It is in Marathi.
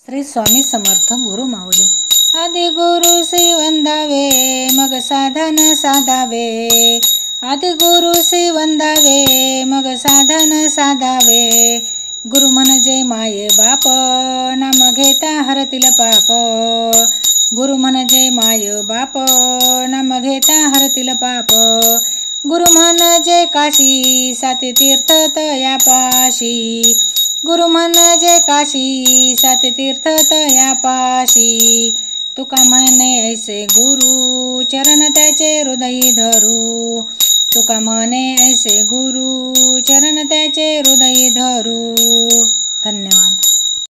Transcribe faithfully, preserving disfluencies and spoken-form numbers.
श्री स्वामी समर्थ गुरु माऊली। आदि गुरु श्री वंदावे मग साधन साधावे, आदि गुरु श्री वंदावे मग साधन साधावे। गुरु म्हणजे माये बाप, नाम घेता हरतील पाप। गुरु म्हणजे माय बाप, नाम घेता हरतील पाप। गुरु म्हणजे काशी, सात तीर्थ तया पाशी। गुरु म्हणजे काशी, सात तीर्थ तया पाशी। तुका म्हणे ऐसे गुरु, चरण त्याचे हृदयी धरू। तुका म्हणे ऐसे गुरु, चरण त्याचे हृदयी धरू। धन्यवाद।